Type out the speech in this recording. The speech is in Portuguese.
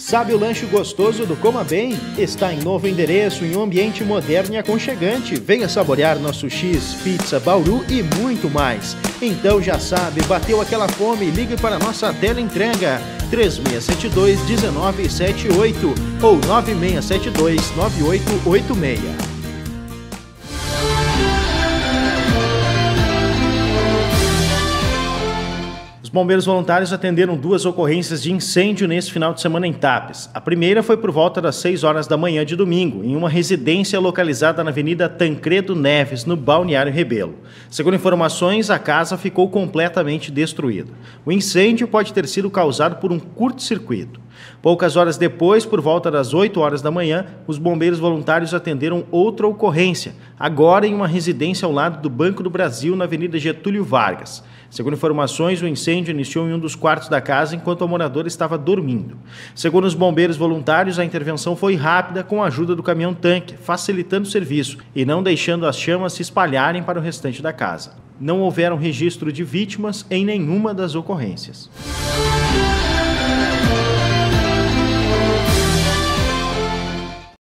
Sabe o lanche gostoso do Coma Bem? Está em novo endereço, em um ambiente moderno e aconchegante. Venha saborear nosso X, pizza, bauru e muito mais. Então já sabe, bateu aquela fome, ligue para a nossa teleentrega 3672-1978 ou 9672-9886. Os bombeiros voluntários atenderam 2 ocorrências de incêndio nesse final de semana em Tapes. A primeira foi por volta das 6 horas da manhã de domingo, em uma residência localizada na Avenida Tancredo Neves, no Balneário Rebelo. Segundo informações, a casa ficou completamente destruída. O incêndio pode ter sido causado por um curto-circuito. Poucas horas depois, por volta das 8 horas da manhã, os bombeiros voluntários atenderam outra ocorrência, agora em uma residência ao lado do Banco do Brasil, na Avenida Getúlio Vargas. Segundo informações, o incêndio iniciou em um dos quartos da casa enquanto a moradora estava dormindo. Segundo os bombeiros voluntários, a intervenção foi rápida com a ajuda do caminhão-tanque, facilitando o serviço e não deixando as chamas se espalharem para o restante da casa. Não houveram registro de vítimas em nenhuma das ocorrências.